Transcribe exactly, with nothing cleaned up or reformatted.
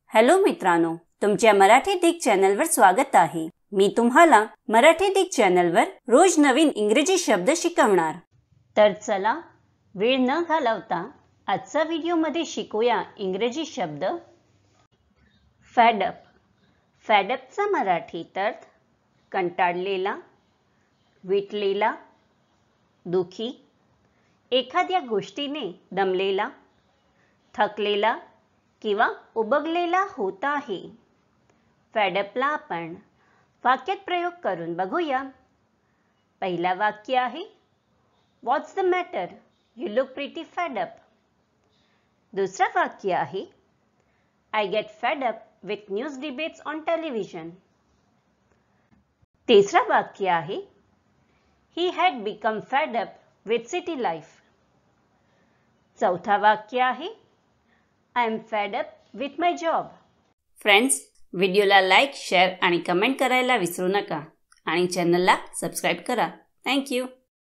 Hello मित्रांनो, तुमच्या मराठी दिग चॅनलवर स्वागत आहे। मी तुम्हाला मराठी दिग चॅनलवर रोज नवीन इंग्रजी शब्द शिकवणार। तर चला वेळ न घालवता आजच्या व्हिडिओमध्ये शिकूया इंग्रजी शब्द। Fed up. फेड अपचा मराठी अर्थ कंटाळलेला, विटलेला, दुखी, एखाद्या गोष्टीने दमलेला, थकलेला किंवा उबगलेला होता आहे। फेड अपला आपण वाक्यात प्रयोग करून बघूया। पहिला वाक्य आहे, What's the matter? You look pretty fed up. दुसरा वाक्य आहे, I get fed up with news debates on television. तिसरा वाक्य आहे, He had become fed up with city life. चौथा वाक्य आहे, I am fed up with my job. Friends, व्हिडिओला लाईक, शेअर आणि कमेंट करायला विसरू नका आणि चॅनलला सबस्क्राइब करा। Thank you.